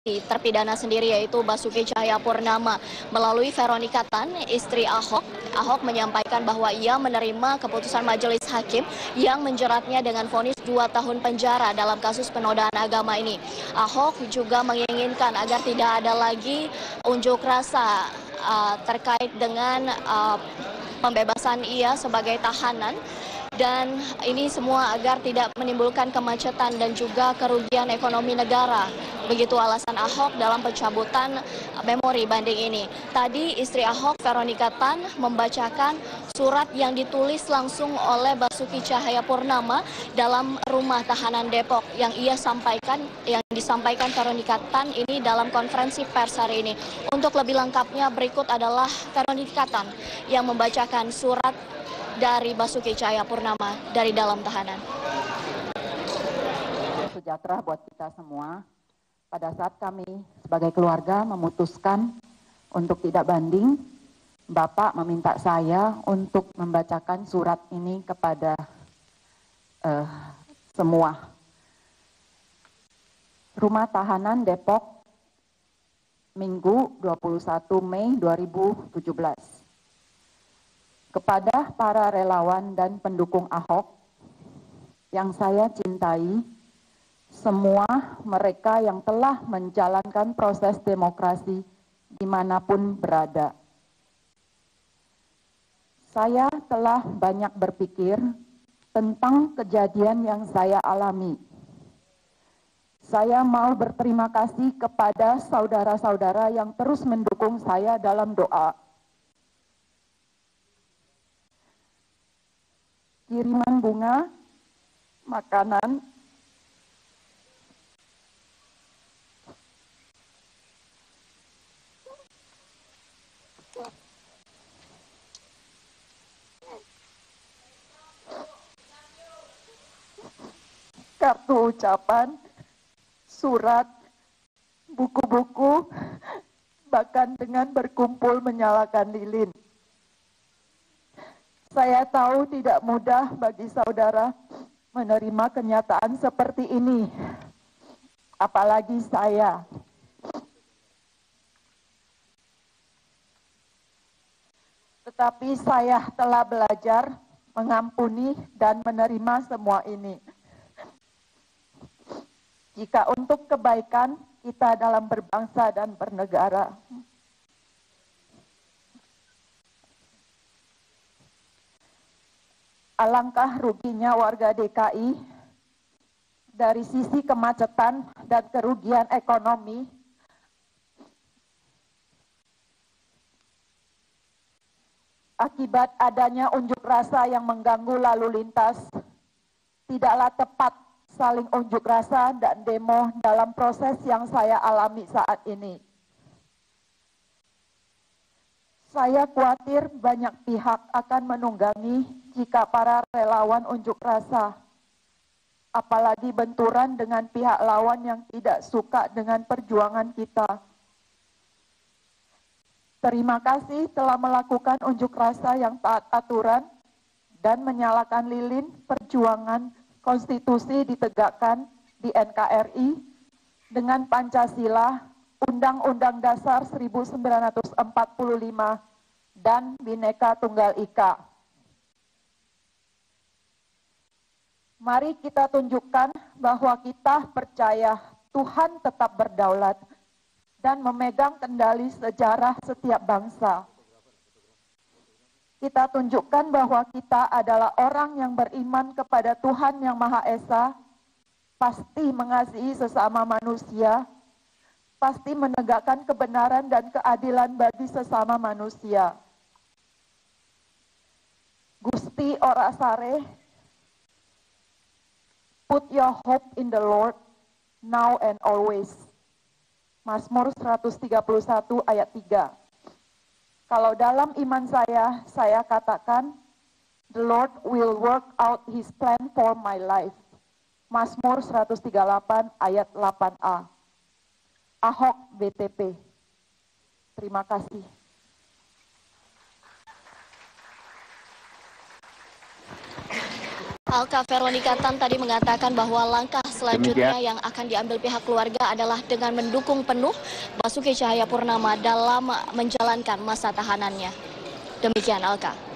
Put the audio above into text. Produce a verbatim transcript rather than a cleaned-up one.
terpidana sendiri yaitu Basuki Cahayapurnama. Melalui Veronica Tan, istri Ahok, Ahok menyampaikan bahwa ia menerima keputusan majelis hakim yang menjeratnya dengan vonis dua tahun penjara dalam kasus penodaan agama ini. Ahok juga menginginkan agar tidak ada lagi unjuk rasa uh, terkait dengan uh, pembebasan ia sebagai tahanan. Dan ini semua agar tidak menimbulkan kemacetan dan juga kerugian ekonomi negara. Begitu alasan Ahok dalam pencabutan memori banding ini. Tadi istri Ahok, Veronica Tan, membacakan surat yang ditulis langsung oleh Basuki Cahayapurnama dalam rumah tahanan Depok yang ia sampaikan, yang disampaikan Veronica Tan ini dalam konferensi pers hari ini. Untuk lebih lengkapnya berikut adalah Veronica Tan yang membacakan surat dari Basuki Cahayapurnama dari dalam tahanan. Sejahtera buat kita semua. Pada saat kami sebagai keluarga memutuskan untuk tidak banding, Bapak meminta saya untuk membacakan surat ini kepada uh, semua. Rumah Tahanan Depok, Minggu dua puluh satu Mei dua ribu tujuh belas. Kepada para relawan dan pendukung Ahok yang saya cintai, semua mereka yang telah menjalankan proses demokrasi dimanapun berada. Saya telah banyak berpikir tentang kejadian yang saya alami. Saya mau berterima kasih kepada saudara-saudara yang terus mendukung saya dalam doa. Kiriman bunga, makanan, kartu ucapan, surat, buku-buku, bahkan dengan berkumpul menyalakan lilin. Saya tahu tidak mudah bagi saudara menerima kenyataan seperti ini, apalagi saya. Tetapi saya telah belajar mengampuni dan menerima semua ini. Jika untuk kebaikan kita dalam berbangsa dan bernegara. Alangkah ruginya warga D K I dari sisi kemacetan dan kerugian ekonomi akibat adanya unjuk rasa yang mengganggu lalu lintas. Tidaklah tepat saling unjuk rasa dan demo dalam proses yang saya alami saat ini. Saya khawatir banyak pihak akan menunggangi jika para relawan unjuk rasa, apalagi benturan dengan pihak lawan yang tidak suka dengan perjuangan kita. Terima kasih telah melakukan unjuk rasa yang taat aturan dan menyalakan lilin perjuangan konstitusi ditegakkan di N K R I dengan Pancasila, Undang-Undang Dasar seribu sembilan ratus empat puluh lima, dan Bhinneka Tunggal Ika. Mari kita tunjukkan bahwa kita percaya Tuhan tetap berdaulat dan memegang kendali sejarah setiap bangsa. Kita tunjukkan bahwa kita adalah orang yang beriman kepada Tuhan yang Maha Esa, pasti mengasihi sesama manusia, pasti menegakkan kebenaran dan keadilan bagi sesama manusia. Gusti ora sare, put your hope in the Lord, now and always. Mazmur seratus tiga puluh satu ayat tiga. Kalau dalam iman saya, saya katakan, the Lord will work out his plan for my life. Mazmur seratus tiga puluh delapan ayat delapan a. Ahok B T P. Terima kasih. Alka, Veronika Tan tadi mengatakan bahwa langkah selanjutnya Demikian. yang akan diambil pihak keluarga adalah dengan mendukung penuh Basuki Cahayapurnama dalam menjalankan masa tahanannya. Demikian, Alka.